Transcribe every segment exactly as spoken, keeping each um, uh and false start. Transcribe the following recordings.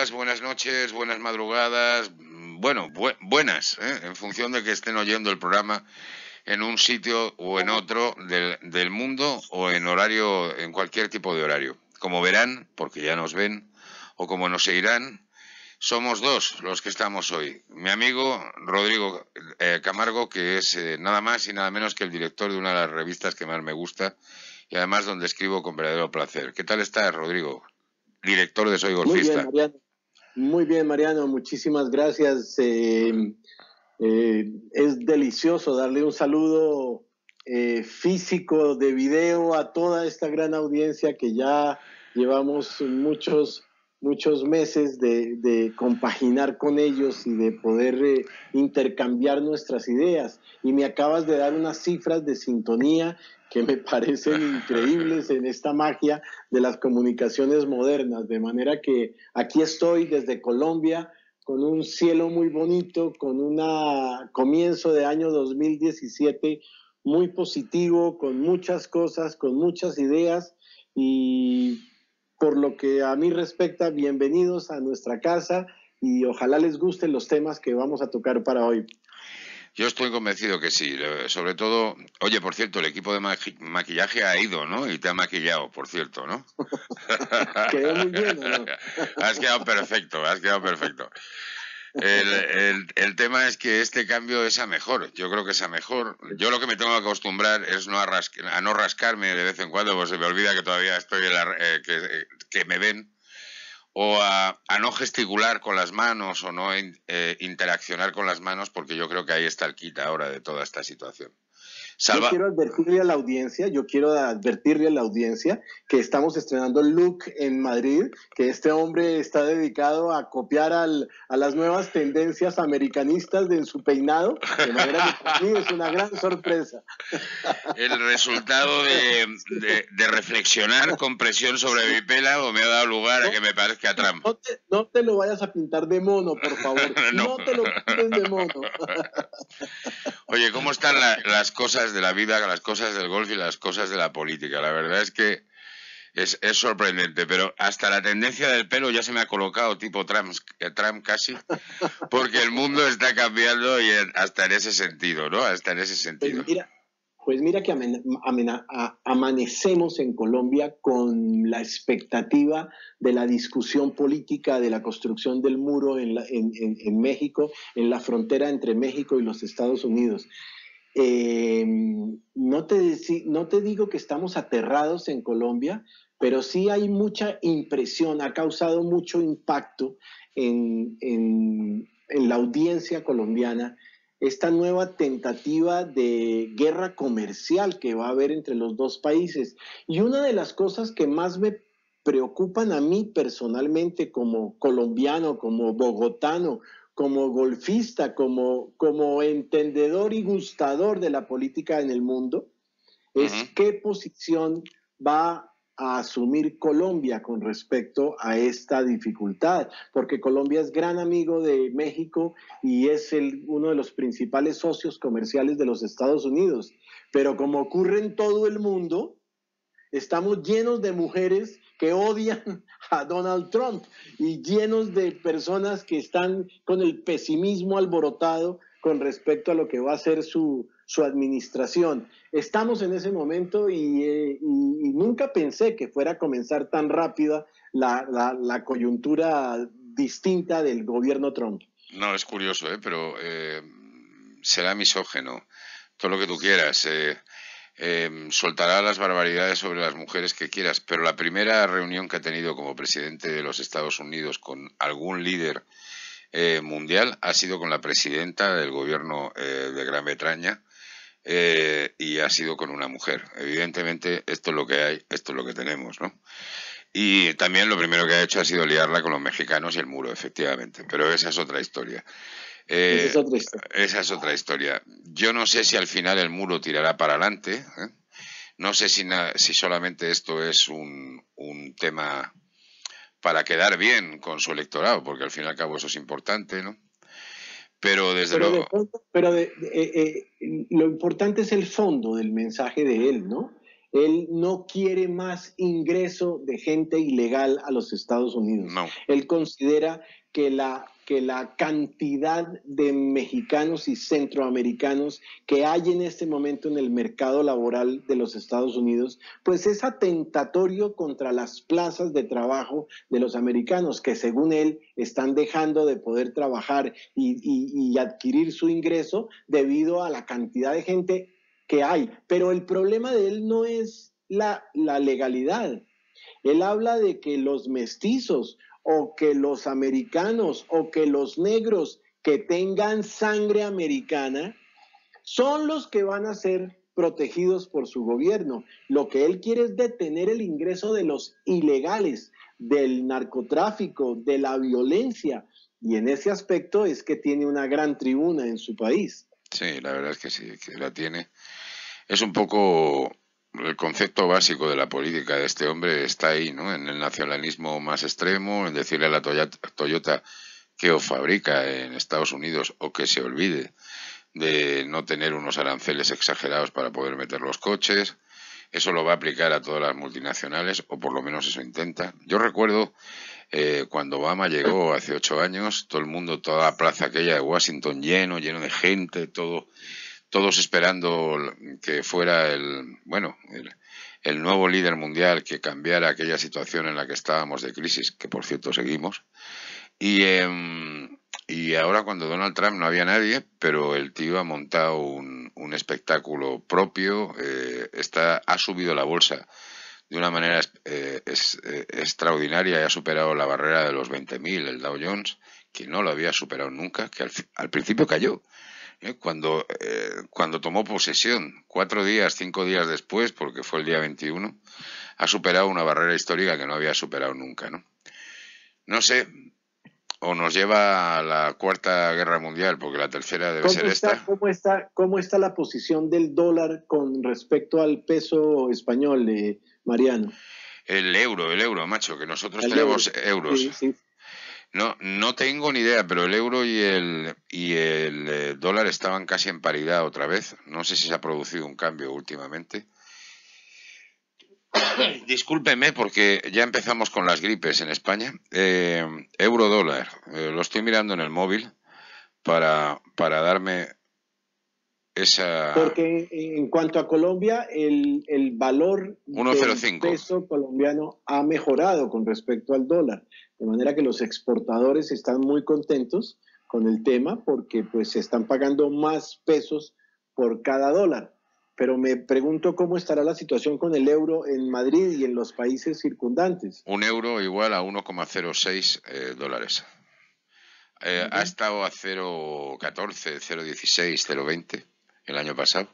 días, buenas noches, buenas madrugadas, bueno, bu buenas, ¿eh? En función de que estén oyendo el programa en un sitio o en otro del, del mundo o en horario, en cualquier tipo de horario. Como verán, porque ya nos ven, o como nos seguirán, somos dos los que estamos hoy. Mi amigo Rodrigo eh, Camargo, que es eh, nada más y nada menos que el director de una de las revistas que más me gusta y además donde escribo con verdadero placer. ¿Qué tal estás, Rodrigo? Director de Soy Muy bien, Golfista. Mariano. Muy bien, Mariano. Muchísimas gracias. Eh, eh, es delicioso darle un saludo eh, físico de video a toda esta gran audiencia que ya llevamos muchos, muchos meses de, de compaginar con ellos y de poder eh, intercambiar nuestras ideas. Y me acabas de dar unas cifras de sintonía que me parecen increíbles en esta magia de las comunicaciones modernas, de manera que aquí estoy desde Colombia con un cielo muy bonito, con un comienzo de año dos mil diecisiete muy positivo, con muchas cosas, con muchas ideas y por lo que a mí respecta, bienvenidos a nuestra casa y ojalá les gusten los temas que vamos a tocar para hoy. Yo estoy convencido que sí, sobre todo, oye, por cierto, el equipo de maqui maquillaje ha ido, ¿no? Y te ha maquillado, por cierto, ¿no? Quedó muy bien, ¿o no? Has quedado perfecto, has quedado perfecto. El, el, el tema es que este cambio es a mejor, yo creo que es a mejor. Yo lo que me tengo que acostumbrar es no a, rascar, a no rascarme de vez en cuando, pues se me olvida que todavía estoy en la, eh, que, eh, que me ven. O a, a no gesticular con las manos o no eh, interaccionar con las manos, porque yo creo que ahí está el quid ahora de toda esta situación. Salva. Yo quiero advertirle a la audiencia, yo quiero advertirle a la audiencia que estamos estrenando Look en Madrid, que este hombre está dedicado a copiar al, a las nuevas tendencias americanistas de su peinado, de manera que para mí es una gran sorpresa. El resultado de, de, de reflexionar con presión sobre mi pelo me ha dado lugar a que me parezca a Trump. No te, no te lo vayas a pintar de mono, por favor. No, no te lo pintes de mono. Oye, ¿cómo están la, las cosas de la vida, las cosas del golf y las cosas de la política? La verdad es que es, es sorprendente, pero hasta la tendencia del pelo ya se me ha colocado tipo Trump, Trump casi, porque el mundo está cambiando y hasta en ese sentido, ¿no? Hasta en ese sentido. Pues mira, pues mira que amen, amen, a, amanecemos en Colombia con la expectativa de la discusión política de la construcción del muro en, la, en, en, en México, en la frontera entre México y los Estados Unidos. Eh, no, te, no te digo que estamos aterrados en Colombia, pero sí hay mucha impresión, ha causado mucho impacto en, en, en la audiencia colombiana esta nueva tentativa de guerra comercial que va a haber entre los dos países. Y una de las cosas que más me preocupan a mí personalmente como colombiano, como bogotano, como golfista, como, como entendedor y gustador de la política en el mundo, es uh-huh. qué posición va a asumir Colombia con respecto a esta dificultad, porque Colombia es gran amigo de México y es el, uno de los principales socios comerciales de los Estados Unidos, pero como ocurre en todo el mundo, estamos llenos de mujeres que odian a Donald Trump y llenos de personas que están con el pesimismo alborotado con respecto a lo que va a ser su, su administración. Estamos en ese momento y, eh, y, y nunca pensé que fuera a comenzar tan rápida la, la, la coyuntura distinta del gobierno Trump. No, es curioso, ¿eh? Pero eh, será misógeno, todo lo que tú quieras. Eh, eh, soltará las barbaridades sobre las mujeres que quieras, pero la primera reunión que ha tenido como presidente de los Estados Unidos con algún líder eh, mundial ha sido con la presidenta del gobierno eh, de Gran Bretaña eh, y ha sido con una mujer. Evidentemente esto es lo que hay, esto es lo que tenemos, ¿no? Y también lo primero que ha hecho ha sido liarla con los mexicanos y el muro, efectivamente, pero esa es otra historia. Eh, esa, es otra historia. esa es otra historia. Yo no sé si al final el muro tirará para adelante, ¿eh? No sé si, si solamente esto es un, un tema para quedar bien con su electorado, porque al fin y al cabo eso es importante, ¿no? Pero desde pero luego... De, pero de, de, eh, eh, lo importante es el fondo del mensaje de él, ¿no? Él no quiere más ingreso de gente ilegal a los Estados Unidos. No. Él considera que la, que la cantidad de mexicanos y centroamericanos que hay en este momento en el mercado laboral de los Estados Unidos, pues es atentatorio contra las plazas de trabajo de los americanos, que según él están dejando de poder trabajar y, y, y adquirir su ingreso debido a la cantidad de gente que hay. Pero el problema de él no es la, la legalidad. Él habla de que los mestizos o que los americanos o que los negros que tengan sangre americana son los que van a ser protegidos por su gobierno. Lo que él quiere es detener el ingreso de los ilegales, del narcotráfico, de la violencia. Y en ese aspecto es que tiene una gran tribuna en su país. Sí, la verdad es que sí, que la tiene. Es un poco el concepto básico de la política de este hombre está ahí, ¿no? En el nacionalismo más extremo, en decirle a la Toyota que o fabrica en Estados Unidos o que se olvide de no tener unos aranceles exagerados para poder meter los coches. Eso lo va a aplicar a todas las multinacionales, o por lo menos eso intenta. Yo recuerdo eh, cuando Obama llegó hace ocho años, todo el mundo, toda la plaza aquella de Washington lleno, lleno de gente, todo, todos esperando que fuera el, bueno, el, el nuevo líder mundial que cambiara aquella situación en la que estábamos de crisis, que por cierto seguimos. Y, eh, y ahora cuando Donald Trump no había nadie, pero el tío ha montado un, un espectáculo propio, eh, está, ha subido la bolsa de una manera eh, es, eh, extraordinaria y ha superado la barrera de los veinte mil, el Dow Jones, que no lo había superado nunca, que al, al principio cayó. ¿eh? Cuando, eh, cuando tomó posesión, cuatro días, cinco días después, porque fue el día veintiuno, ha superado una barrera histórica que no había superado nunca, ¿no? No sé, o nos lleva a la cuarta guerra mundial, porque la tercera debe ser está, esta. ¿cómo, está, ¿Cómo está la posición del dólar con respecto al peso español, eh, Mariano? El euro, el euro, macho, que nosotros El euro. tenemos euros. Sí, sí. No, no tengo ni idea, pero el euro y el, y el eh, dólar estaban casi en paridad otra vez. No sé si se ha producido un cambio últimamente. Discúlpeme porque ya empezamos con las gripes en España. Eh, euro dólar, eh, lo estoy mirando en el móvil para, para darme esa Porque en cuanto a Colombia, el, el valor uno coma cero del cinco. peso colombiano ha mejorado con respecto al dólar, de manera que los exportadores están muy contentos con el tema porque pues se están pagando más pesos por cada dólar. Pero me pregunto cómo estará la situación con el euro en Madrid y en los países circundantes. Un euro igual a uno coma cero seis eh, dólares. Eh, ha estado a cero coma catorce, cero coma dieciséis, cero coma veinte el año pasado.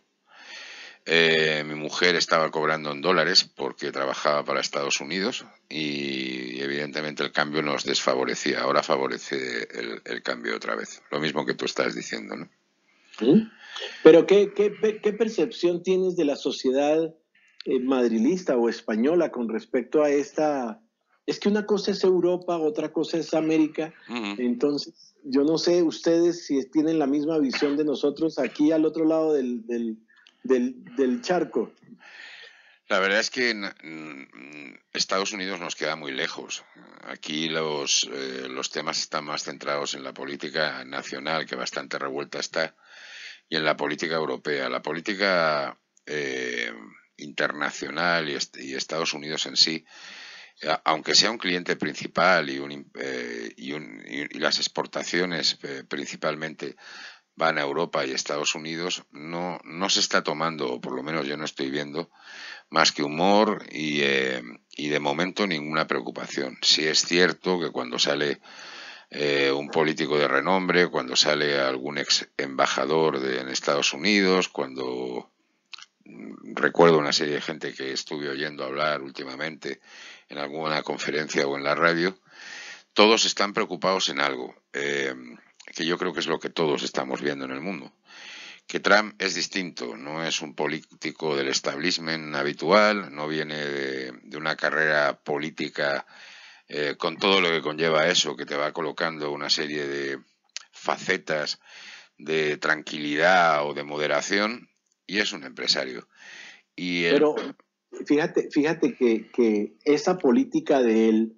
Eh, mi mujer estaba cobrando en dólares porque trabajaba para Estados Unidos y evidentemente el cambio nos desfavorecía. Ahora favorece el, el cambio otra vez. Lo mismo que tú estás diciendo, ¿no? ¿Mm? Pero ¿qué, qué, qué percepción tienes de la sociedad eh, madrilista o española con respecto a esta? Es que una cosa es Europa, otra cosa es América. Uh-huh. Entonces, yo no sé ustedes si tienen la misma visión de nosotros aquí al otro lado del, del, del, del charco. La verdad es que en Estados Unidos nos queda muy lejos. Aquí los, eh, los temas están más centrados en la política nacional, que bastante revuelta está, y en la política europea. La política eh, internacional y, est y Estados Unidos en sí, aunque sea un cliente principal y, un, eh, y, un, y las exportaciones eh, principalmente van a Europa y Estados Unidos, no, no se está tomando, o por lo menos yo no estoy viendo, más que humor y, eh, y de momento ninguna preocupación. Sí es cierto que cuando sale eh, un político de renombre, cuando sale algún ex embajador de, en Estados Unidos, cuando recuerdo una serie de gente que estuve oyendo hablar últimamente en alguna conferencia o en la radio, todos están preocupados en algo, eh, que yo creo que es lo que todos estamos viendo en el mundo. Que Trump es distinto, no es un político del establishment habitual, no viene de, de una carrera política eh, con todo lo que conlleva eso, que te va colocando una serie de facetas de tranquilidad o de moderación, y es un empresario. Y el, Pero, fíjate, fíjate que, que esa política de él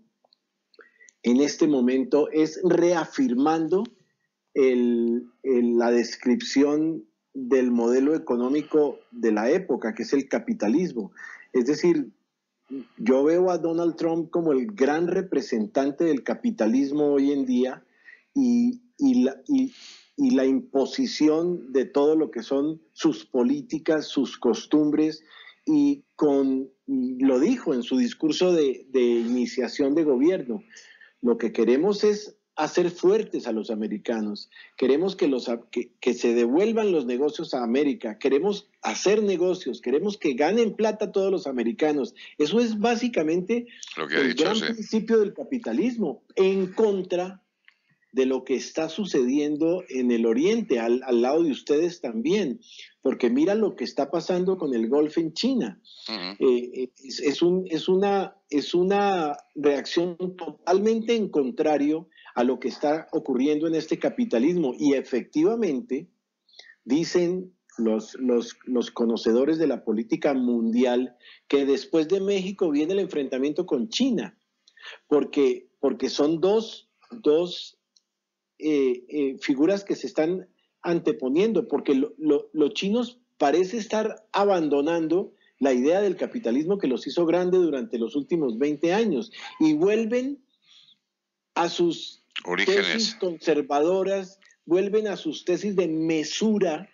en este momento es reafirmando el, el, la descripción del modelo económico de la época, que es el capitalismo. Es decir, yo veo a Donald Trump como el gran representante del capitalismo hoy en día y, y, la, y, y la imposición de todo lo que son sus políticas, sus costumbres, y con, lo dijo en su discurso de, de iniciación de gobierno, lo que queremos es hacer fuertes a los americanos, queremos que, los, que, que se devuelvan los negocios a América, queremos hacer negocios, queremos que ganen plata todos los americanos. Eso es básicamente Lo que ha el dicho, gran sí. principio del capitalismo, en contra de lo que está sucediendo en el Oriente, al, al lado de ustedes también, porque mira lo que está pasando con el Golfo en China. Uh-huh. Eh, es, es, un, es, una, es una reacción totalmente en contrario a lo que está ocurriendo en este capitalismo. Y efectivamente, dicen los, los, los conocedores de la política mundial que después de México viene el enfrentamiento con China, porque, porque son dos, dos eh, eh, figuras que se están anteponiendo, porque lo, lo, los chinos parece estar abandonando la idea del capitalismo que los hizo grande durante los últimos veinte años y vuelven a sus orígenes tesis conservadoras, vuelven a sus tesis de mesura.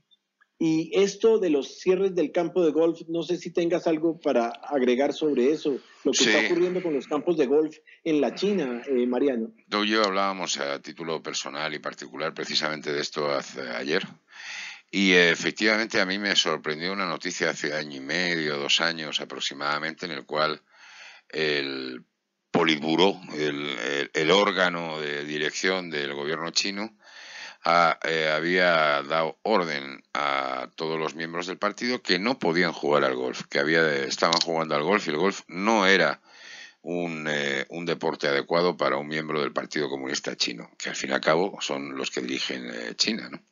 Y esto de los cierres del campo de golf, no sé si tengas algo para agregar sobre eso, lo que sí. está ocurriendo con los campos de golf en la China, eh, Mariano. Tú y yo hablábamos a título personal y particular precisamente de esto hace, ayer. Y eh, efectivamente a mí me sorprendió una noticia hace año y medio, dos años aproximadamente, en el cual el Politburó, el, el, el órgano de dirección del gobierno chino, a, eh, había dado orden a todos los miembros del partido que no podían jugar al golf, que había, estaban jugando al golf y el golf no era un, eh, un deporte adecuado para un miembro del Partido Comunista Chino, que al fin y al cabo son los que dirigen eh, China, ¿no?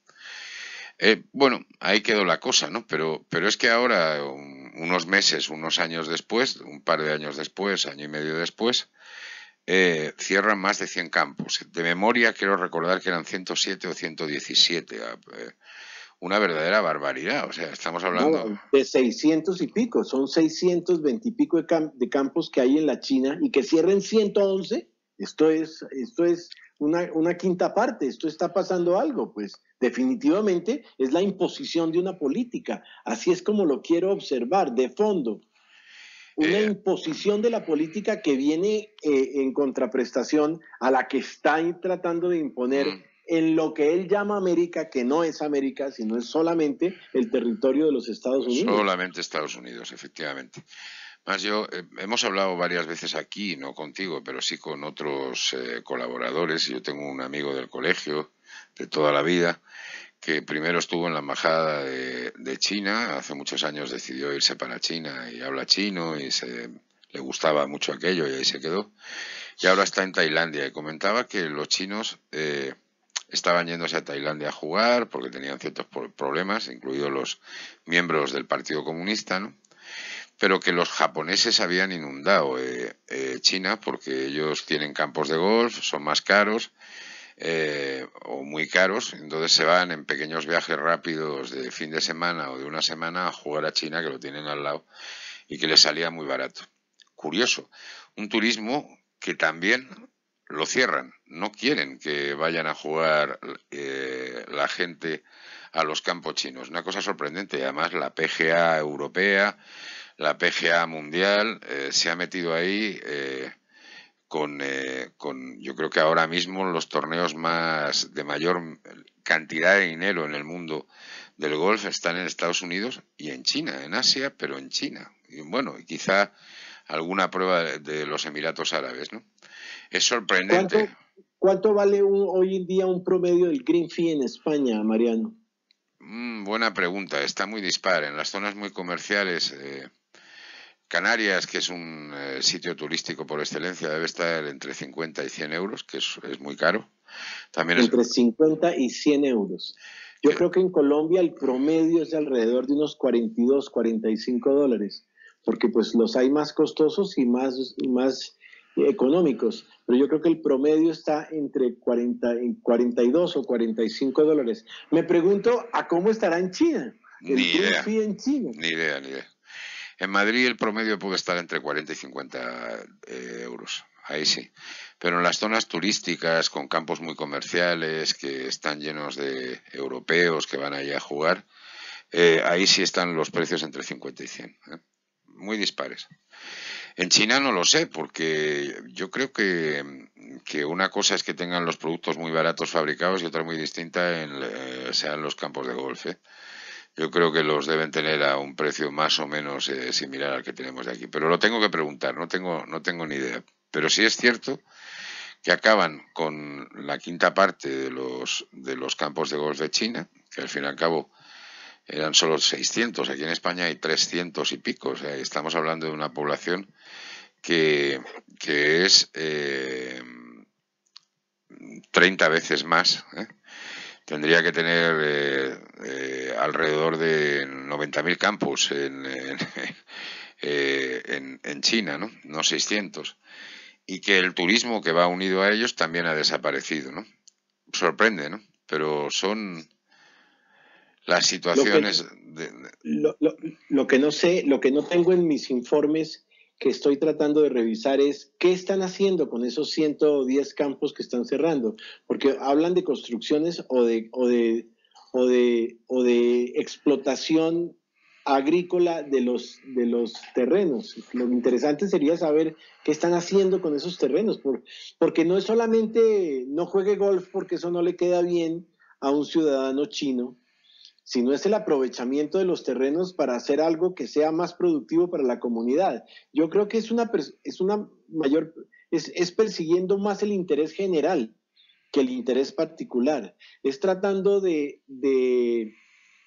Eh, bueno, ahí quedó la cosa, ¿no? Pero, pero es que ahora, un, unos meses, unos años después, un par de años después, año y medio después, eh, cierran más de cien campos. De memoria quiero recordar que eran ciento siete o ciento diecisiete. Eh, una verdadera barbaridad. O sea, estamos hablando... No, de seiscientos y pico, son seiscientos veinte y pico de, camp de campos que hay en la China y que cierren ciento once. Esto es, esto es una, una quinta parte, esto está pasando algo, pues definitivamente es la imposición de una política. Así es como lo quiero observar, de fondo. Una Eh, imposición de la política que viene eh, en contraprestación a la que está tratando de imponer mm, en lo que él llama América, que no es América, sino es solamente el territorio de los Estados Unidos. solamente Estados Unidos, efectivamente. Más yo, eh, hemos hablado varias veces aquí, no contigo, pero sí con otros eh, colaboradores. Yo tengo un amigo del colegio de toda la vida que primero estuvo en la embajada de, de China, hace muchos años decidió irse para China y habla chino y se, le gustaba mucho aquello y ahí se quedó. Y ahora está en Tailandia y comentaba que los chinos eh, estaban yéndose a Tailandia a jugar porque tenían ciertos problemas, incluidos los miembros del Partido Comunista, ¿no? Pero que los japoneses habían inundado eh, eh, China porque ellos tienen campos de golf, son más caros eh, o muy caros, entonces se van en pequeños viajes rápidos de fin de semana o de una semana a jugar a China, que lo tienen al lado, y que les salía muy barato. Curioso, un turismo que también lo cierran, no quieren que vayan a jugar eh, la gente a los campos chinos. Una cosa sorprendente, y además la P G A europea, la P G A mundial eh, se ha metido ahí eh, con, eh, con, yo creo que ahora mismo los torneos más de mayor cantidad de dinero en el mundo del golf están en Estados Unidos y en China, en Asia, pero en China. Y bueno, quizá alguna prueba de, de los Emiratos Árabes, ¿no? Es sorprendente. ¿Cuánto, cuánto vale un, hoy en día un promedio del green fee en España, Mariano? Mm, buena pregunta, está muy dispar. En las zonas muy comerciales, eh, Canarias, que es un eh, sitio turístico por excelencia, debe estar entre cincuenta y cien euros, que es, es muy caro. También es... Entre cincuenta y cien euros. Yo Que, creo que en Colombia el promedio es de alrededor de unos cuarenta y dos, cuarenta y cinco dólares. porque pues los hay más costosos y más, y más eh, económicos, pero yo creo que el promedio está entre cuarenta, en cuarenta y dos o cuarenta y cinco dólares. Me pregunto a cómo estará en China, Ni el cruise idea, fee en China. ni idea, ni idea. En Madrid el promedio puede estar entre cuarenta y cincuenta eh, euros, ahí sí. Pero en las zonas turísticas, con campos muy comerciales, que están llenos de europeos que van allí a jugar, eh, ahí sí están los precios entre cincuenta y cien, ¿eh? Muy dispares. En China no lo sé, porque yo creo que, que una cosa es que tengan los productos muy baratos fabricados y otra muy distinta en, eh, sean los campos de golf, ¿eh? Yo creo que los deben tener a un precio más o menos eh, similar al que tenemos de aquí. Pero lo tengo que preguntar, no tengo, no tengo ni idea. Pero sí es cierto que acaban con la quinta parte de los, de los campos de golf de China, que al fin y al cabo eran solo seiscientos. Aquí en España hay trescientos y pico. O sea, estamos hablando de una población que, que es eh, treinta veces más, ¿eh? Tendría que tener eh, eh, alrededor de noventa mil campus en, en, eh, en, en China, ¿no? No seiscientos. Y que el turismo que va unido a ellos también ha desaparecido, ¿no? Sorprende, ¿no? Pero son las Lo que, situaciones de, de, lo, lo, lo que no sé, lo que no tengo en mis informes que estoy tratando de revisar es qué están haciendo con esos ciento diez campos que están cerrando, porque hablan de construcciones o de, o de, o de, o de explotación agrícola de los, de los terrenos. Lo interesante sería saber qué están haciendo con esos terrenos, por, porque no es solamente no juegue golf porque eso no le queda bien a un ciudadano chino, sino es el aprovechamiento de los terrenos para hacer algo que sea más productivo para la comunidad. Yo creo que es una, es una mayor, es, es persiguiendo más el interés general que el interés particular. Es tratando de, de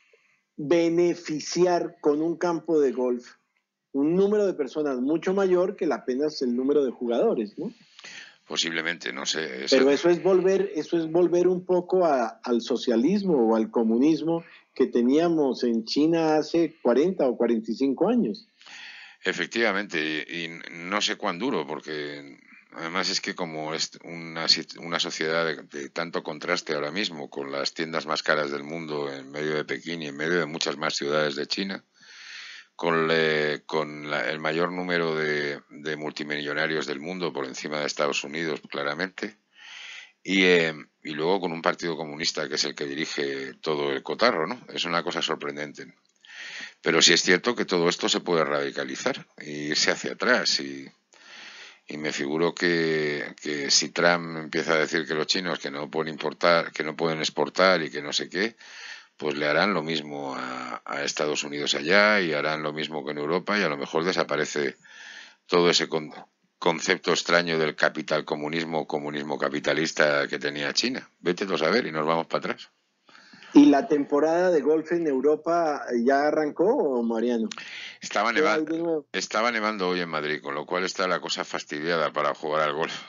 beneficiar con un campo de golf un número de personas mucho mayor que apenas el número de jugadores, ¿no? posiblemente, no sé. Eso, Pero eso es volver, eso es volver un poco a, al socialismo o al comunismo que teníamos en China hace cuarenta o cuarenta y cinco años. efectivamente, y, y no sé cuán duro, porque además es que como es una, una sociedad de, de tanto contraste ahora mismo, con las tiendas más caras del mundo en medio de Pekín y en medio de muchas más ciudades de China, con, le, con la, el mayor número de, de multimillonarios del mundo por encima de Estados Unidos, claramente, y, eh, y luego con un partido comunista que es el que dirige todo el cotarro, ¿no? Es una cosa sorprendente. Pero sí es cierto que todo esto se puede radicalizar e irse hacia atrás. Y, y me figuro que, que si Trump empieza a decir que los chinos que no pueden importar, que no pueden exportar y que no sé qué, pues le harán lo mismo a, a Estados Unidos allá y harán lo mismo que en Europa y a lo mejor desaparece todo ese con, concepto extraño del capital comunismo, comunismo capitalista que tenía China. Vete a saber y nos vamos para atrás. ¿Y la temporada de golf en Europa ya arrancó, Mariano? Estaba, ¿Qué neva hay de nuevo? estaba nevando hoy en Madrid, con lo cual está la cosa fastidiada para jugar al golf.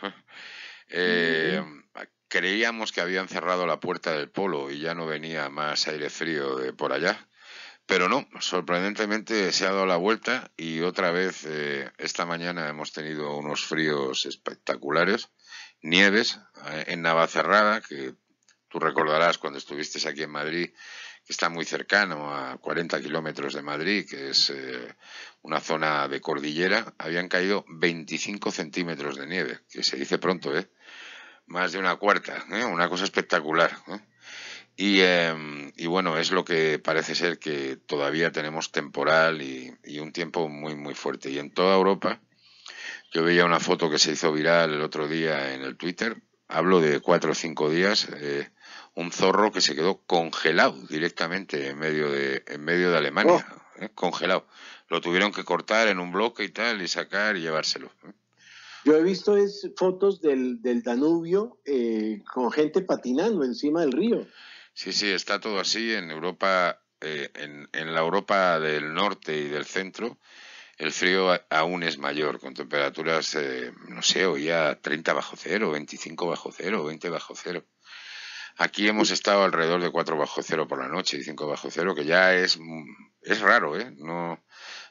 eh, creíamos que habían cerrado la puerta del polo y ya no venía más aire frío de por allá. Pero no, sorprendentemente se ha dado la vuelta y otra vez eh, esta mañana hemos tenido unos fríos espectaculares, nieves eh, en Navacerrada, que tú recordarás cuando estuviste aquí en Madrid, que está muy cercano a cuarenta kilómetros de Madrid, que es eh, una zona de cordillera, habían caído veinticinco centímetros de nieve, que se dice pronto, ¿eh? Más de una cuarta, ¿eh? Una cosa espectacular, ¿eh? Y, eh, y bueno, es lo que parece ser que todavía tenemos temporal y, y un tiempo muy, muy fuerte. Y en toda Europa, yo veía una foto que se hizo viral el otro día en el Twitter, hablo de cuatro o cinco días, eh, un zorro que se quedó congelado directamente en medio de, en medio de Alemania, Oh, ¿eh? Congelado. Lo tuvieron que cortar en un bloque y tal, y sacar y llevárselo, ¿eh? yo he visto es, fotos del, del Danubio eh, con gente patinando encima del río. Sí, sí, está todo así en Europa, eh, en, en la Europa del norte y del centro. El frío a- aún es mayor, con temperaturas, eh, no sé, hoy a treinta bajo cero, veinticinco bajo cero, veinte bajo cero. Aquí hemos estado alrededor de cuatro bajo cero por la noche y cinco bajo cero, que ya es, mm, es raro, ¿eh? No,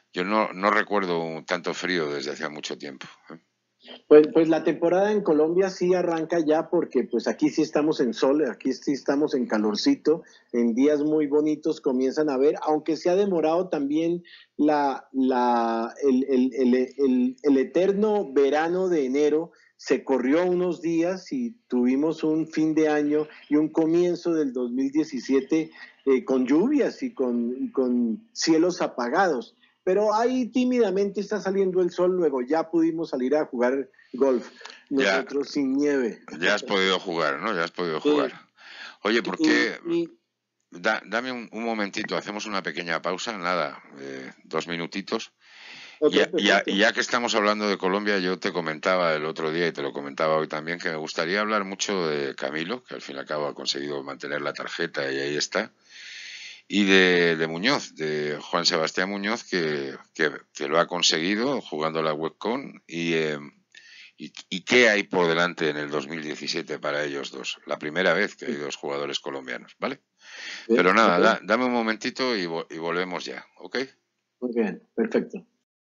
Yo no, no recuerdo un tanto frío desde hace mucho tiempo, ¿eh? Pues, pues la temporada en Colombia sí arranca ya porque pues aquí sí estamos en sol, aquí sí estamos en calorcito, en días muy bonitos comienzan a ver, aunque se ha demorado también la, la, el, el, el, el, el eterno verano de enero, se corrió unos días y tuvimos un fin de año y un comienzo del dos mil diecisiete eh, con lluvias y con, y con cielos apagados. Pero ahí tímidamente está saliendo el sol, luego ya pudimos salir a jugar golf, Ya, nosotros sin nieve. ya has podido jugar, ¿no? Ya has podido Sí, jugar. Oye, ¿por y, qué? y, Da- dame un, un momentito, hacemos una pequeña pausa, nada, eh, dos minutitos. ok, Y ya, ya- y perfecto. ya que estamos hablando de Colombia, yo te comentaba el otro día y te lo comentaba hoy también, que me gustaría hablar mucho de Camilo, que al fin y al cabo ha conseguido mantener la tarjeta y ahí está, y de, de Muñoz, de Juan Sebastián Muñoz, que, que, que lo ha conseguido jugando la WebCon y, eh, y, y qué hay por delante en el dos mil diecisiete para ellos dos. La primera vez que hay dos jugadores colombianos, ¿vale? Bien, Pero nada, ok, da- dame un momentito y, vo- y volvemos ya, ¿ok? muy bien, perfecto.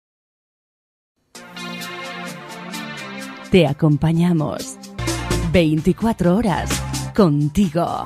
Te acompañamos veinticuatro horas contigo.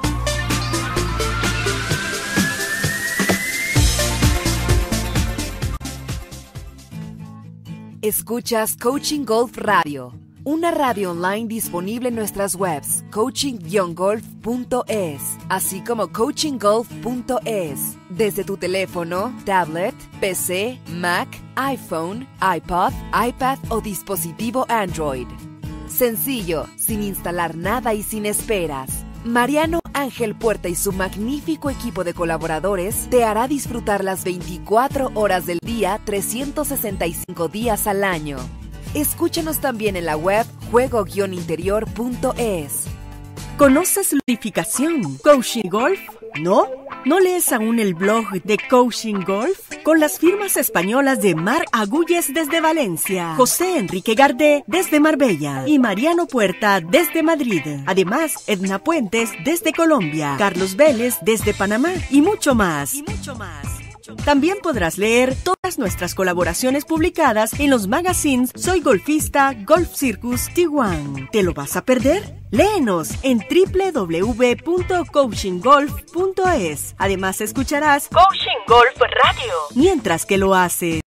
Escuchas Coaching Golf Radio, una radio online disponible en nuestras webs coaching guion golf punto es, así como coaching golf punto es, desde tu teléfono, tablet, P C, Mac, iPhone, iPod, iPad o dispositivo Android. Sencillo, sin instalar nada y sin esperas. Mariano Ángel Puerta y su magnífico equipo de colaboradores te hará disfrutar las veinticuatro horas del día, trescientos sesenta y cinco días al año. Escúchanos también en la web juego guion interior punto es. ¿Conoces la unificación Coaching Golf? ¿No? ¿No lees aún el blog de Coaching Golf? Con las firmas españolas de Mar Agulles desde Valencia, José Enrique Gardé desde Marbella y Mariano Puerta desde Madrid. Además, Edna Puentes desde Colombia, Carlos Vélez desde Panamá y mucho más. Y mucho más. También podrás leer todas nuestras colaboraciones publicadas en los magazines Soy Golfista, Golf Circus, Tijuana. ¿Te lo vas a perder? Léenos en doble u doble u doble u punto coaching golf punto es. Además escucharás Coaching Golf Radio mientras que lo haces.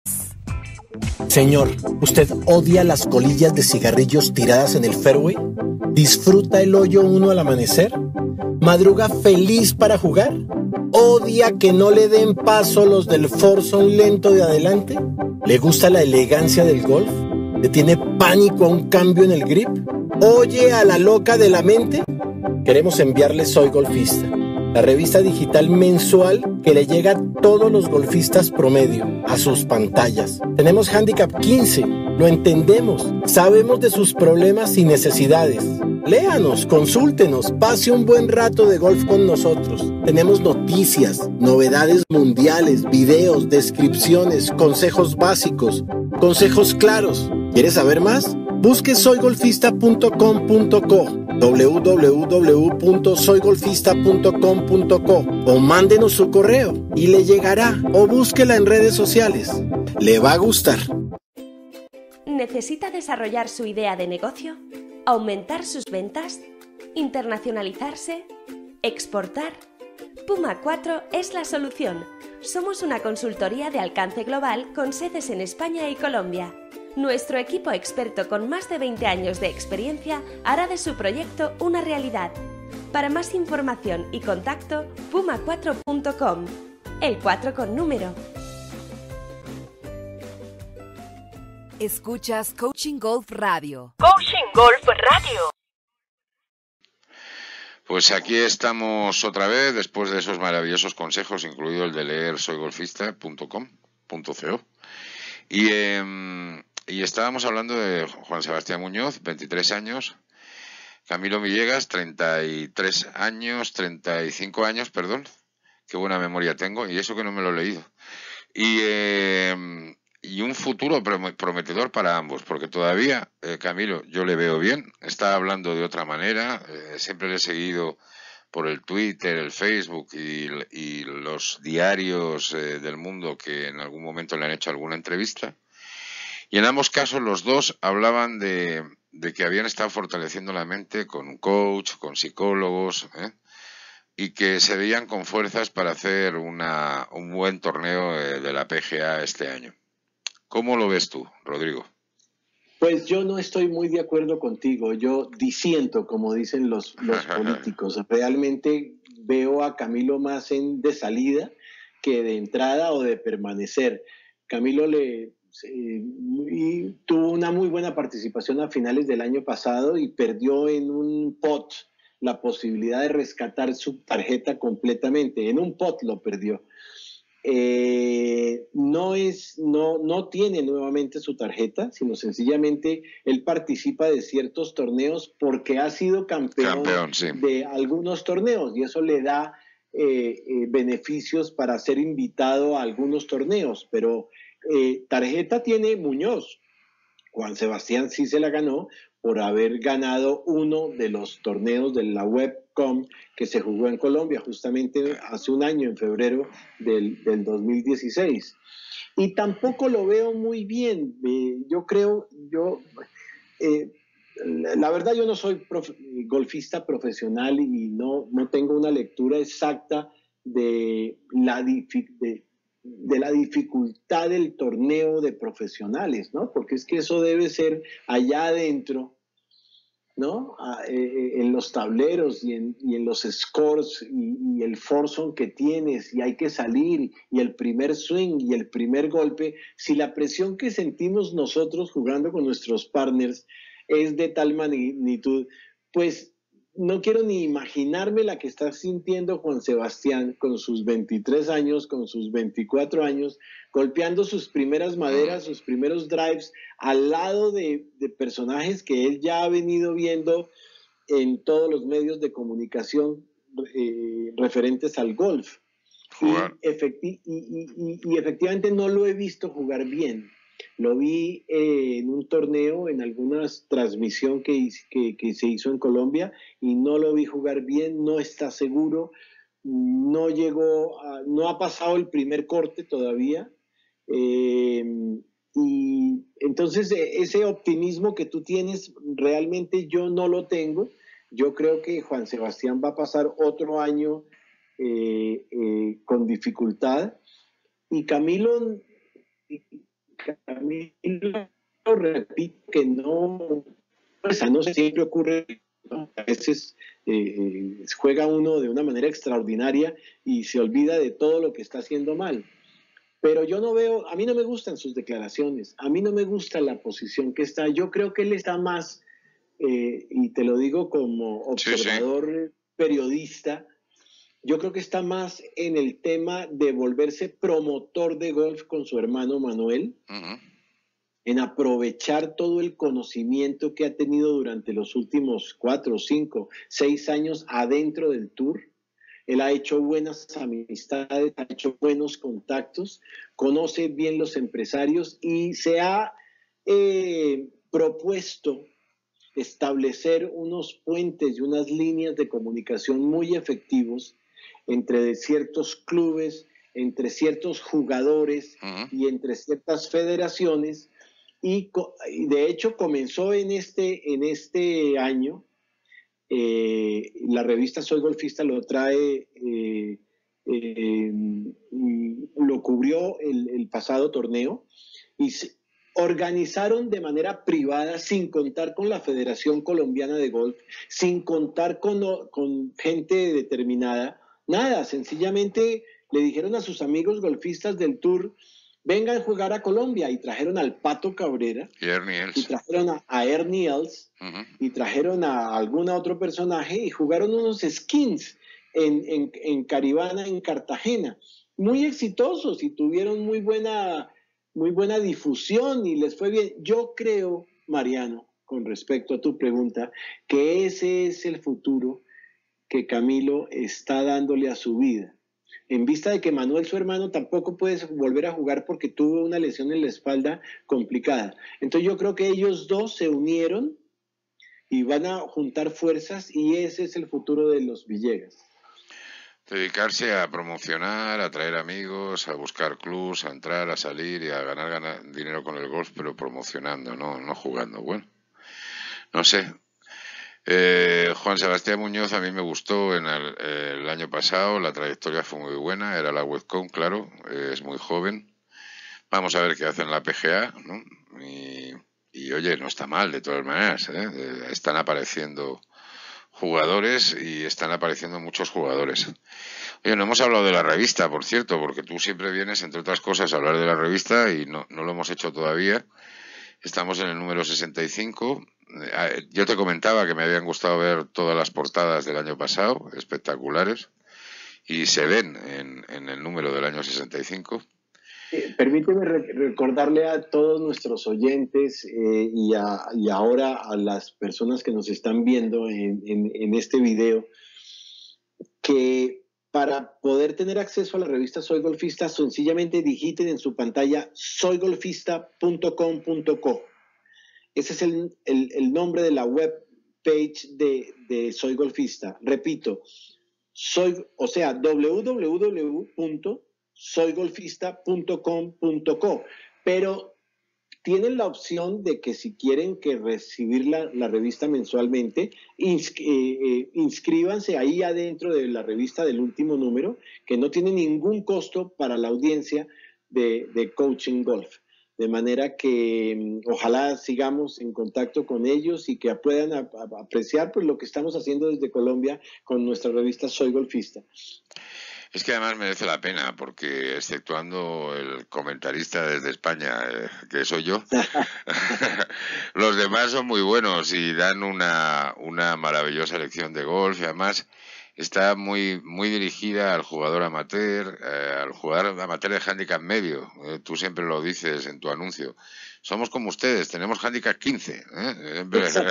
Señor, ¿usted odia las colillas de cigarrillos tiradas en el fairway? ¿Disfruta el hoyo uno al amanecer? ¿Madruga feliz para jugar? ¿Odia que no le den paso los del foursome lento de adelante? ¿Le gusta la elegancia del golf? ¿Le tiene pánico a un cambio en el grip? ¿Oye a la loca de la mente? Queremos enviarle Soy Golfista, la revista digital mensual que le llega a todos los golfistas promedio, a sus pantallas. Tenemos Handicap quince, lo entendemos, sabemos de sus problemas y necesidades. Léanos, consúltenos, pase un buen rato de golf con nosotros. Tenemos noticias, novedades mundiales, videos, descripciones, consejos básicos, consejos claros. ¿Quieres saber más? Busque soy golfista punto com punto co, doble u doble u doble u punto soy golfista punto com punto co o mándenos su correo y le llegará, o búsquela en redes sociales. Le va a gustar. ¿Necesita desarrollar su idea de negocio? ¿Aumentar sus ventas? ¿Internacionalizarse? ¿Exportar? Puma cuatro es la solución. Somos una consultoría de alcance global con sedes en España y Colombia. Nuestro equipo experto con más de veinte años de experiencia hará de su proyecto una realidad. Para más información y contacto, puma cuatro punto com. El cuatro con número. Escuchas Coaching Golf Radio. Coaching Golf Radio. Pues aquí estamos otra vez, después de esos maravillosos consejos, incluido el de leer soy golfista punto com punto co. Y, eh, y estábamos hablando de Juan Sebastián Muñoz, veintitrés años, Camilo Villegas, treinta y tres años, treinta y cinco años, perdón, qué buena memoria tengo, y eso que no me lo he leído. Y, eh, y un futuro prometedor para ambos, porque todavía eh, Camilo, yo le veo bien, está hablando de otra manera, eh, siempre le he seguido por el Twitter, el Facebook y, y los diarios eh, del mundo que en algún momento le han hecho alguna entrevista. Y en ambos casos los dos hablaban de, de que habían estado fortaleciendo la mente con un coach, con psicólogos, ¿eh? y que se veían con fuerzas para hacer una, un buen torneo de, de la P G A este año. ¿Cómo lo ves tú, Rodrigo? Pues yo no estoy muy de acuerdo contigo, yo disiento, como dicen los, los políticos. Realmente veo a Camilo más en, de salida que de entrada o de permanecer. Camilo le, eh, y tuvo una muy buena participación a finales del año pasado y perdió en un pot la posibilidad de rescatar su tarjeta completamente. En un pot lo perdió. Eh, no es, no, no tiene nuevamente su tarjeta, sino sencillamente él participa de ciertos torneos porque ha sido campeón, campeón sí. de algunos torneos y eso le da eh, eh, beneficios para ser invitado a algunos torneos, pero eh, tarjeta tiene Muñoz. Juan Sebastián sí se la ganó por haber ganado uno de los torneos de la Webcom que se jugó en Colombia justamente hace un año, en febrero del, del dos mil dieciséis. Y tampoco lo veo muy bien. Eh, yo creo, yo, eh, la verdad yo no soy profe, golfista profesional y no, no tengo una lectura exacta de la dificultad. de la dificultad del torneo de profesionales, ¿no? Porque es que eso debe ser allá adentro, ¿no? Ah, eh, en los tableros y en, y en los scores y, y el foursome que tienes y hay que salir y el primer swing y el primer golpe, si la presión que sentimos nosotros jugando con nuestros partners es de tal magnitud, pues no quiero ni imaginarme la que está sintiendo Juan Sebastián con sus veintitrés años, con sus veinticuatro años, golpeando sus primeras maderas, sus primeros drives, al lado de, de personajes que él ya ha venido viendo en todos los medios de comunicación eh, referentes al golf. Y, efecti y, y, y efectivamente no lo he visto jugar bien. Lo vi eh, en un torneo, en alguna transmisión que, que, que se hizo en Colombia y no lo vi jugar bien, no está seguro, no llegó, a, no ha pasado el primer corte todavía. Eh, y entonces ese optimismo que tú tienes realmente yo no lo tengo. Yo creo que Juan Sebastián va a pasar otro año eh, eh, con dificultad y Camilo... Camilo, repito que no, pues no siempre ocurre, ¿no? A veces eh, juega uno de una manera extraordinaria y se olvida de todo lo que está haciendo mal. Pero yo no veo, a mí no me gustan sus declaraciones, a mí no me gusta la posición que está. Yo creo que él está más, eh, y te lo digo como observador, sí, sí. periodista, yo creo que está más en el tema de volverse promotor de golf con su hermano Manuel, uh-huh. en aprovechar todo el conocimiento que ha tenido durante los últimos cuatro, cinco, seis años adentro del tour. Él ha hecho buenas amistades, ha hecho buenos contactos, conoce bien los empresarios y se ha eh, propuesto establecer unos puentes y unas líneas de comunicación muy efectivos entre ciertos clubes, entre ciertos jugadores uh-huh. y entre ciertas federaciones, y, y de hecho comenzó en este, en este año, eh, la revista Soy Golfista lo trae, eh, eh, lo cubrió el, el pasado torneo, y se organizaron de manera privada, sin contar con la Federación Colombiana de Golf, sin contar con, con gente determinada, nada, sencillamente le dijeron a sus amigos golfistas del Tour, vengan a jugar a Colombia, y trajeron al Pato Cabrera, y, Ernie Els. y trajeron a, a Ernie Els, uh-huh. y trajeron a algún otro personaje, y jugaron unos skins en, en, en Caribana, en Cartagena, muy exitosos, y tuvieron muy buena, muy buena difusión, y les fue bien. Yo creo, Mariano, con respecto a tu pregunta, que ese es el futuro que Camilo está dándole a su vida, en vista de que Manuel, su hermano, tampoco puede volver a jugar porque tuvo una lesión en la espalda complicada. Entonces yo creo que ellos dos se unieron y van a juntar fuerzas y ese es el futuro de los Villegas. Dedicarse a promocionar, a traer amigos, a buscar clubs, a entrar, a salir y a ganar, ganar dinero con el golf, pero promocionando, no, no jugando. Bueno, no sé. Eh, Juan Sebastián Muñoz a mí me gustó en el, el año pasado, la trayectoria fue muy buena, era la Webcom, claro, eh, es muy joven. Vamos a ver qué hace en la P G A, ¿no? Y, y oye, no está mal de todas maneras, ¿eh? Están apareciendo jugadores y están apareciendo muchos jugadores. Oye, no hemos hablado de la revista, por cierto, porque tú siempre vienes, entre otras cosas, a hablar de la revista y no, no lo hemos hecho todavía. Estamos en el número sesenta y cinco. Yo te comentaba que me habían gustado ver todas las portadas del año pasado, espectaculares, y se ven en, en el número del año sesenta y cinco. Eh, permíteme re recordarle a todos nuestros oyentes eh, y, a, y ahora a las personas que nos están viendo en, en, en este video que para poder tener acceso a la revista Soy Golfista, sencillamente digiten en su pantalla soy golfista punto com punto co. Ese es el, el, el nombre de la web page de, de Soy Golfista. Repito, soy, o sea, w w w punto soy golfista punto com punto co, pero tienen la opción de que si quieren que recibir la, la revista mensualmente, ins, eh, eh, inscríbanse ahí adentro de la revista del último número, que no tiene ningún costo para la audiencia de, de Coaching Golf. De manera que ojalá sigamos en contacto con ellos y que puedan a, a, apreciar pues, lo que estamos haciendo desde Colombia con nuestra revista Soy Golfista. Es que además merece la pena, porque exceptuando el comentarista desde España, eh, que soy yo, los demás son muy buenos y dan una, una maravillosa lección de golf y además está muy muy dirigida al jugador amateur, eh, al jugador amateur de handicap medio. Eh, tú siempre lo dices en tu anuncio. Somos como ustedes, tenemos handicap quince. ¿eh?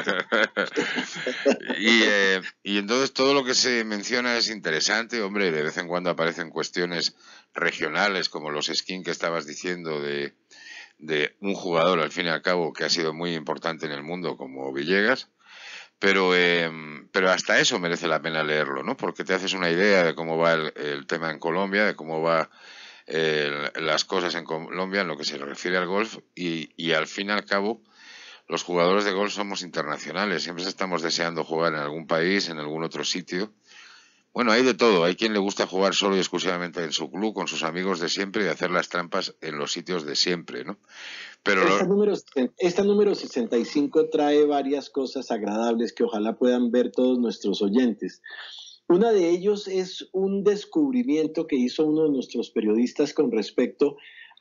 y, eh, y entonces todo lo que se menciona es interesante. Hombre, de vez en cuando aparecen cuestiones regionales como los skins que estabas diciendo de, de un jugador, al fin y al cabo, que ha sido muy importante en el mundo como Villegas. Pero eh, pero hasta eso merece la pena leerlo, ¿no? Porque te haces una idea de cómo va el, el tema en Colombia, de cómo va eh, las cosas en Colombia en lo que se refiere al golf y, y al fin y al cabo los jugadores de golf somos internacionales, siempre estamos deseando jugar en algún país, en algún otro sitio. Bueno, hay de todo, hay quien le gusta jugar solo y exclusivamente en su club, con sus amigos de siempre y hacer las trampas en los sitios de siempre, ¿no? Pero esta, lo... número, esta número sesenta y cinco trae varias cosas agradables que ojalá puedan ver todos nuestros oyentes. Una de ellos es un descubrimiento que hizo uno de nuestros periodistas con respecto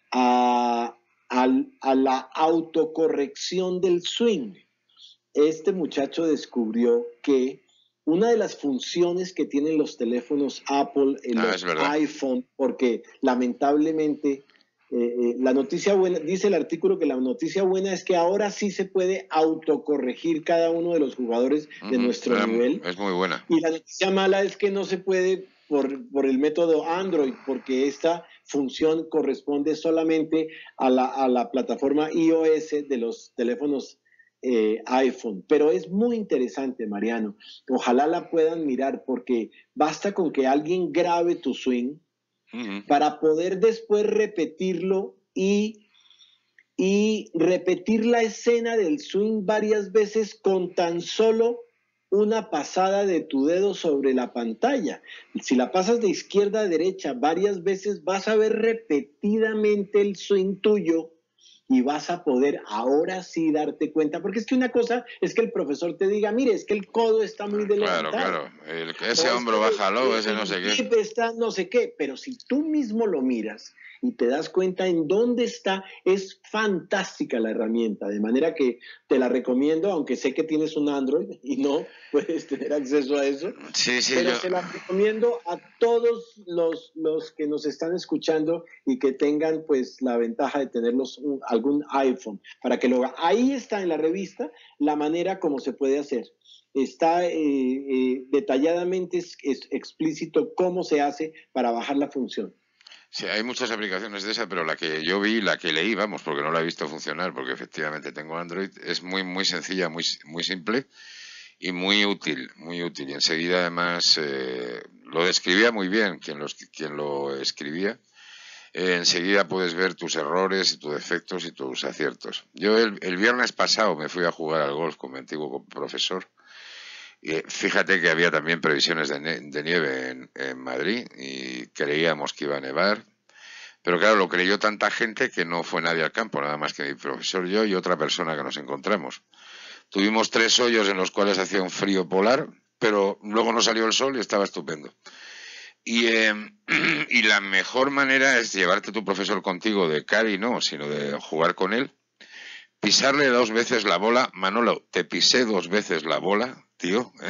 a, a, a la autocorrección del swing. Este muchacho descubrió que una de las funciones que tienen los teléfonos Apple, en ah, los iPhone, porque lamentablemente eh, eh, la noticia buena, dice el artículo que la noticia buena es que ahora sí se puede autocorregir cada uno de los jugadores uh-huh, de nuestro era, nivel. Es muy buena. Y la noticia mala es que no se puede por, por el método Android, porque esta función corresponde solamente a la, a la plataforma iOS de los teléfonos Eh, iPhone, pero es muy interesante, Mariano. Ojalá la puedan mirar porque basta con que alguien grabe tu swing uh-huh. para poder después repetirlo y, y repetir la escena del swing varias veces con tan solo una pasada de tu dedo sobre la pantalla. Si la pasas de izquierda a derecha varias veces, vas a ver repetidamente el swing tuyo y vas a poder ahora sí darte cuenta, porque es que una cosa es que el profesor te diga, mire, es que el codo está muy delantado. Claro, claro, el, ese hombro bájalo, ese no sé qué. Está no sé qué, pero si tú mismo lo miras y te das cuenta en dónde está, es fantástica la herramienta, de manera que te la recomiendo, aunque sé que tienes un Android y no puedes tener acceso a eso, sí, sí, pero yo... te la recomiendo a todos los, los que nos están escuchando y que tengan pues la ventaja de tenerlos un, algún iPhone, para que lo haga. Ahí está en la revista la manera como se puede hacer. Está eh, eh, detalladamente es, es explícito cómo se hace para bajar la función. Sí, hay muchas aplicaciones de esa, pero la que yo vi, la que leí, vamos, porque no la he visto funcionar, porque efectivamente tengo Android, es muy muy sencilla, muy muy simple. y muy útil, muy útil. Y enseguida además eh, lo describía muy bien quien, los, quien lo escribía. Eh, enseguida puedes ver tus errores y tus defectos y tus aciertos. Yo el, el viernes pasado me fui a jugar al golf con mi antiguo profesor. Y fíjate que había también previsiones de, ne de nieve en, en Madrid y creíamos que iba a nevar. Pero claro, lo creyó tanta gente que no fue nadie al campo, nada más que mi profesor, yo y otra persona que nos encontramos. Tuvimos tres hoyos en los cuales hacía un frío polar, pero luego nos salió el sol y estaba estupendo. Y, eh, y la mejor manera es llevarte a tu profesor contigo de caddy, no, sino de jugar con él. Pisarle dos veces la bola. Manolo, te pisé dos veces la bola, tío, ¿eh?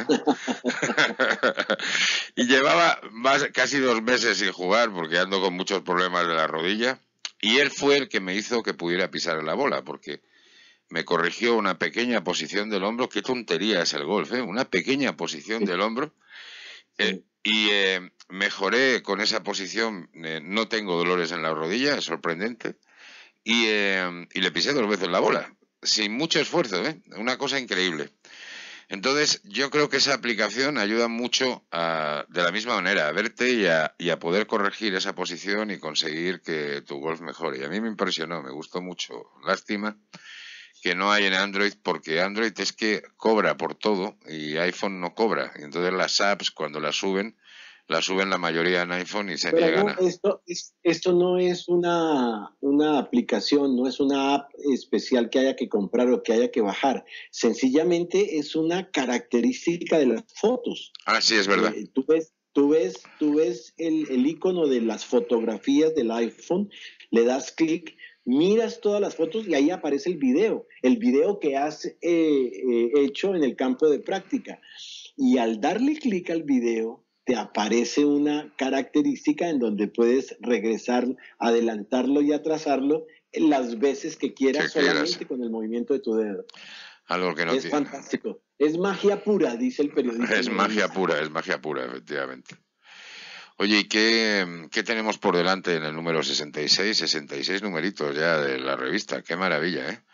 Y llevaba más, casi dos meses sin jugar porque ando con muchos problemas de la rodilla. Y él fue el que me hizo que pudiera pisar la bola, porque me corrigió una pequeña posición del hombro. Qué tontería es el golf, ¿eh? Una pequeña posición del hombro. Eh, y eh, mejoré con esa posición. Eh, no tengo dolores en la rodilla, es sorprendente. Y, eh, y le pisé dos veces la bola, sin mucho esfuerzo, ¿eh? Una cosa increíble. Entonces, yo creo que esa aplicación ayuda mucho a, de la misma manera, a verte y a, y a poder corregir esa posición y conseguir que tu golf mejore. Y a mí me impresionó, me gustó mucho. Lástima que no hay en Android, porque Android es que cobra por todo y iPhone no cobra. Y entonces las apps, cuando las suben, la suben la mayoría en iPhone y se Pero niegan no, a... esto, es, esto no es una, una aplicación, no es una app especial que haya que comprar o que haya que bajar. Sencillamente es una característica de las fotos. Ah, sí, es verdad. Eh, tú ves, tú ves, tú ves el, el icono de las fotografías del iPhone, le das clic, miras todas las fotos y ahí aparece el video, el video que has eh, eh, hecho en el campo de práctica. Y al darle clic al video, te aparece una característica en donde puedes regresar, adelantarlo y atrasarlo las veces que quieras, que solamente quieras. Con el movimiento de tu dedo. Algo que no es tiene. fantástico. Es magia pura, dice el periodista. Es magia pura, es magia pura, efectivamente. Oye, ¿y qué, qué tenemos por delante en el número sesenta y seis? sesenta y seis numeritos ya de la revista. Qué maravilla, ¿eh?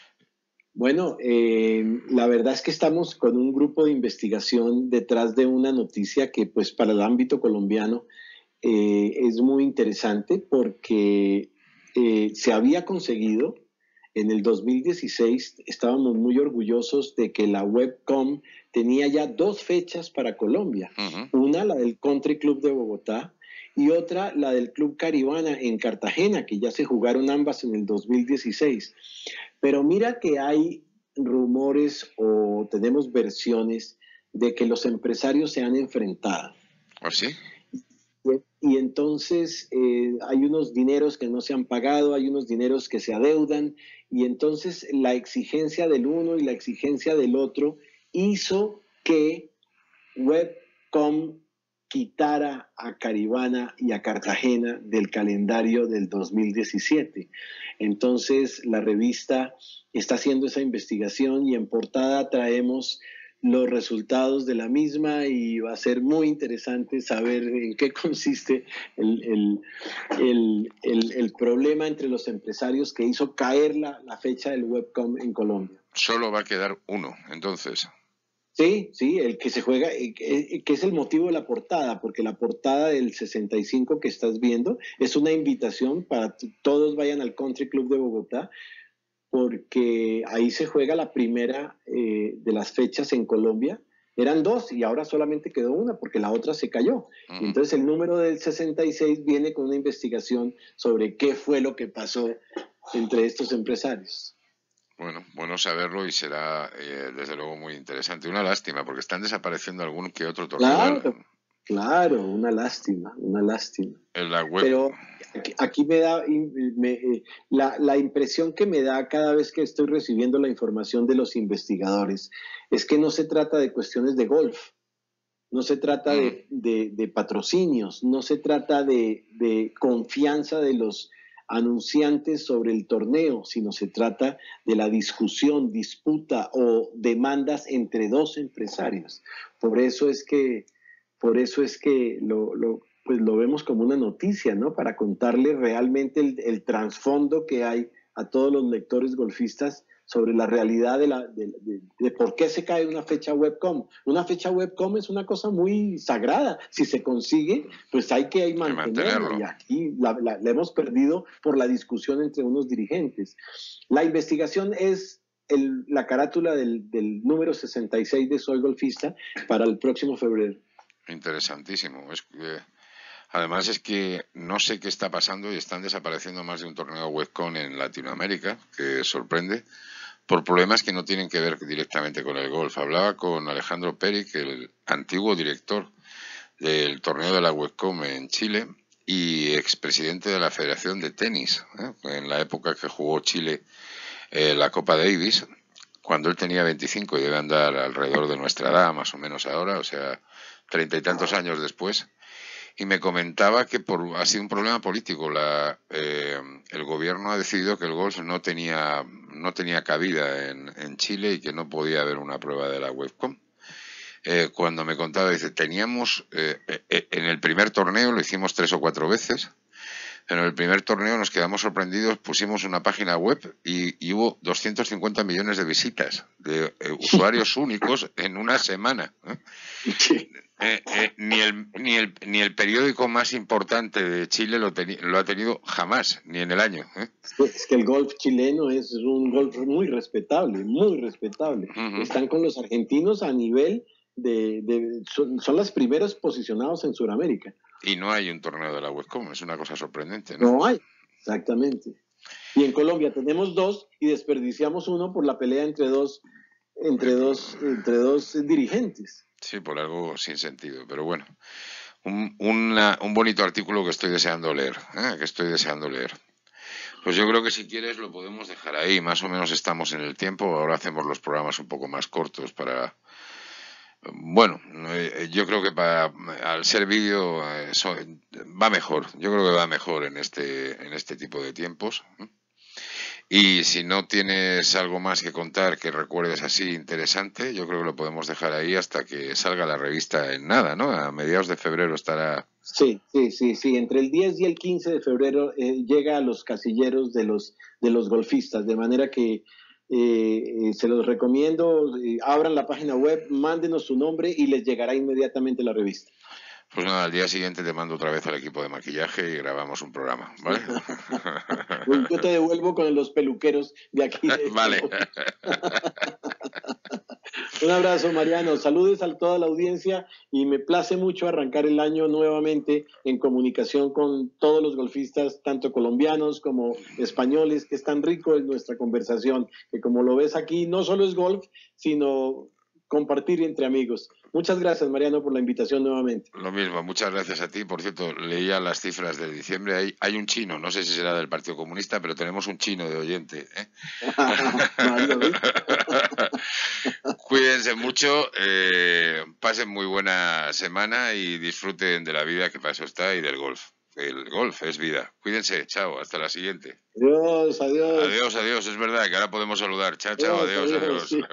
Bueno, eh, la verdad es que estamos con un grupo de investigación detrás de una noticia que, pues, para el ámbito colombiano eh, es muy interesante porque eh, se había conseguido en el dos mil dieciséis, estábamos muy orgullosos de que la Webcom tenía ya dos fechas para Colombia. Uh-huh. Una, la del Country Club de Bogotá, y otra, la del Club Caribana en Cartagena, que ya se jugaron ambas en el dos mil dieciséis. Pero mira que hay rumores o tenemos versiones de que los empresarios se han enfrentado. ¿Ah, sí? Y entonces eh, hay unos dineros que no se han pagado, hay unos dineros que se adeudan, y entonces la exigencia del uno y la exigencia del otro hizo que Webcom quitara a Caribana y a Cartagena del calendario del dos mil diecisiete. Entonces la revista está haciendo esa investigación y en portada traemos los resultados de la misma y va a ser muy interesante saber en qué consiste el, el, el, el, el problema entre los empresarios que hizo caer la, la fecha del Webcom en Colombia. Solo va a quedar uno, entonces. Sí, sí, el que se juega, que es el motivo de la portada, porque la portada del sesenta y cinco que estás viendo es una invitación para que todos vayan al Country Club de Bogotá, porque ahí se juega la primera eh, de las fechas en Colombia. Eran dos y ahora solamente quedó una porque la otra se cayó. Uh-huh. Entonces el número del sesenta y seis viene con una investigación sobre qué fue lo que pasó entre estos empresarios. Bueno, bueno saberlo y será eh, desde luego muy interesante. Una lástima porque están desapareciendo algún que otro torneo. Claro, claro, una lástima, una lástima. En la web. Pero aquí, aquí me da me, la, la impresión que me da cada vez que estoy recibiendo la información de los investigadores es que no se trata de cuestiones de golf, no se trata mm. de, de, de patrocinios, no se trata de, de confianza de los anunciantes sobre el torneo, sino se trata de la discusión, disputa o demandas entre dos empresarios. Por eso es que, por eso es que lo, lo, pues lo vemos como una noticia, ¿no? Para contarle realmente el, el trasfondo que hay a todos los lectores golfistas sobre la realidad de, la, de, de, de por qué se cae una fecha webcom. Una fecha webcom es una cosa muy sagrada. Si se consigue, pues hay que mantenerla. mantenerlo. Y aquí la, la, la hemos perdido por la discusión entre unos dirigentes. La investigación es el, la carátula del, del número sesenta y seis de Soy Golfista para el próximo febrero. Interesantísimo. Es que, además es que no sé qué está pasando y están desapareciendo más de un torneo webcom en Latinoamérica, que sorprende, por problemas que no tienen que ver directamente con el golf. Hablaba con Alejandro Peric, el antiguo director del torneo de la webcom en Chile y expresidente de la Federación de Tenis, ¿eh? en la época que jugó Chile eh, la Copa Davis, cuando él tenía veinticinco y debe andar alrededor de nuestra edad, más o menos ahora, o sea, treinta y tantos años después. Y me comentaba que por, ha sido un problema político. La, eh, el gobierno ha decidido que el golf no tenía, no tenía cabida en, en Chile y que no podía haber una prueba de la webcom. Eh, cuando me contaba, dice, teníamos, eh, eh, en el primer torneo lo hicimos tres o cuatro veces, pero en el primer torneo nos quedamos sorprendidos, pusimos una página web y, y hubo doscientos cincuenta millones de visitas de eh, usuarios únicos en una semana, ¿eh? Sí. Eh, eh, ni, el, ni, el, ni el periódico más importante de Chile lo, teni, lo ha tenido jamás, ni en el año. ¿eh? Es que el golf chileno es un golf muy respetable, muy respetable. Uh-huh. Están con los argentinos a nivel de... de son, son los primeros posicionados en Sudamérica. Y no hay un torneo de la webcom, es una cosa sorprendente, ¿no? No hay, exactamente. Y en Colombia tenemos dos y desperdiciamos uno por la pelea entre dos, entre dos, entre dos dirigentes. Sí, por algo sin sentido, pero bueno, un, una, un bonito artículo que estoy deseando leer, ¿eh? que estoy deseando leer. Pues yo creo que si quieres lo podemos dejar ahí, más o menos estamos en el tiempo, ahora hacemos los programas un poco más cortos para... Bueno, yo creo que para, al ser vídeo eso va mejor, yo creo que va mejor en este, en este tipo de tiempos. Y si no tienes algo más que contar que recuerdes así interesante, yo creo que lo podemos dejar ahí hasta que salga la revista en nada, ¿no? A mediados de febrero estará... Sí, sí, sí, sí. Entre el diez y el quince de febrero eh, llega a los casilleros de los, de los golfistas, de manera que eh, se los recomiendo, eh, abran la página web, mándenos su nombre y les llegará inmediatamente la revista. Pues nada, al día siguiente te mando otra vez al equipo de maquillaje y grabamos un programa, ¿vale? Yo te devuelvo con los peluqueros de aquí. De vale. Un abrazo, Mariano. Saludes a toda la audiencia y me place mucho arrancar el año nuevamente en comunicación con todos los golfistas, tanto colombianos como españoles, que es tan rico en nuestra conversación, que como lo ves aquí, no solo es golf, sino compartir entre amigos. Muchas gracias, Mariano, por la invitación nuevamente. Lo mismo, muchas gracias a ti. Por cierto, leía las cifras de diciembre. Hay, hay un chino, no sé si será del Partido Comunista, pero tenemos un chino de oyente. ¿eh? Cuídense mucho, eh, pasen muy buena semana y disfruten de la vida, que para eso está, y del golf. El golf es vida. Cuídense, chao, hasta la siguiente. Adiós, adiós. Adiós, adiós, es verdad que ahora podemos saludar. Chao, chao, adiós, adiós. adiós. Sí.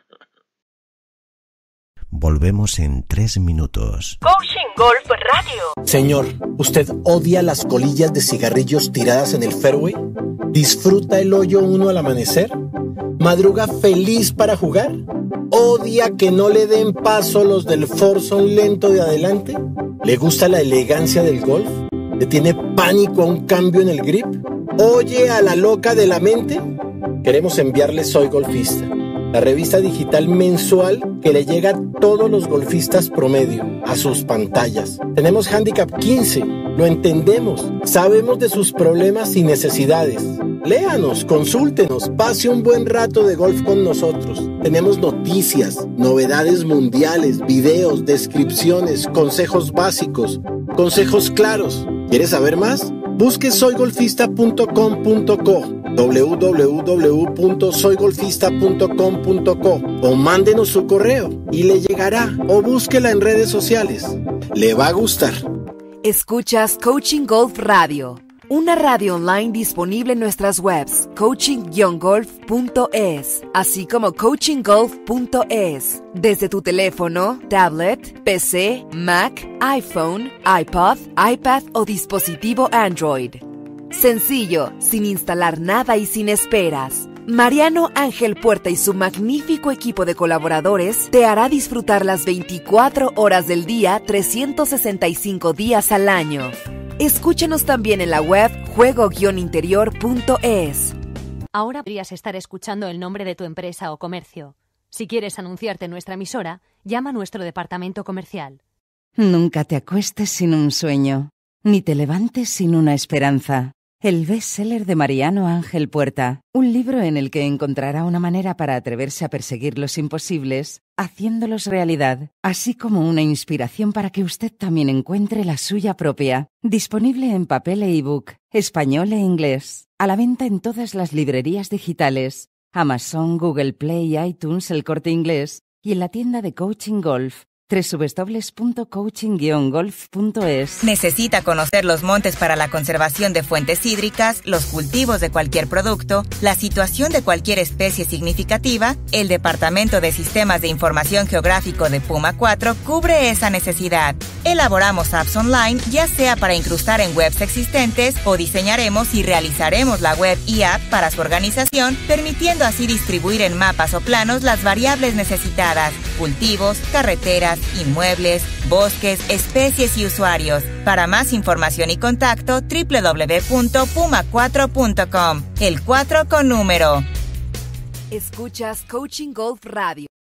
Volvemos en tres minutos. Coaching Golf Radio. Señor, ¿usted odia las colillas de cigarrillos tiradas en el fairway? ¿Disfruta el hoyo uno al amanecer? ¿Madruga feliz para jugar? ¿Odia que no le den paso los del foursome lento de adelante? ¿Le gusta la elegancia del golf? ¿Le tiene pánico a un cambio en el grip? ¿Oye a la loca de la mente? Queremos enviarle Soy Golfista, la revista digital mensual que le llega a todos los golfistas promedio, a sus pantallas. Tenemos Handicap quince, lo entendemos, sabemos de sus problemas y necesidades. Léanos, consúltenos, pase un buen rato de golf con nosotros. Tenemos noticias, novedades mundiales, videos, descripciones, consejos básicos, consejos claros. ¿Quieres saber más? Busque soy golfista punto com punto co, doble u doble u doble u punto soy golfista punto com punto co o mándenos su correo y le llegará, o búsquela en redes sociales. Le va a gustar. Escuchas Coaching Golf Radio, una radio online disponible en nuestras webs coaching guion golf punto es, así como coaching golf punto es, desde tu teléfono, tablet, P C, Mac, iPhone, iPod, iPad o dispositivo Android. Sencillo, sin instalar nada y sin esperas. Mariano Ángel Puerta y su magnífico equipo de colaboradores te hará disfrutar las veinticuatro horas del día, trescientos sesenta y cinco días al año. Escúchanos también en la web juego guion interior punto es. Ahora podrías estar escuchando el nombre de tu empresa o comercio. Si quieres anunciarte en nuestra emisora, llama a nuestro departamento comercial. Nunca te acuestes sin un sueño, ni te levantes sin una esperanza. El bestseller de Mariano Ángel Puerta, un libro en el que encontrará una manera para atreverse a perseguir los imposibles, haciéndolos realidad, así como una inspiración para que usted también encuentre la suya propia. Disponible en papel e ebook, español e inglés. A la venta en todas las librerías digitales, Amazon, Google Play, iTunes, El Corte Inglés y en la tienda de Coaching Golf, doble u doble u doble u punto coaching guion golf punto es. ¿Necesita conocer los montes para la conservación de fuentes hídricas, los cultivos de cualquier producto, la situación de cualquier especie significativa? El Departamento de Sistemas de Información Geográfico de Puma cuatro cubre esa necesidad. Elaboramos apps online, ya sea para incrustar en webs existentes o diseñaremos y realizaremos la web y app para su organización, permitiendo así distribuir en mapas o planos las variables necesitadas: cultivos, carreteras, inmuebles, bosques, especies y usuarios. Para más información y contacto, doble u doble u doble u punto puma cuatro punto com. El cuatro con número. Escuchas Coaching Golf Radio.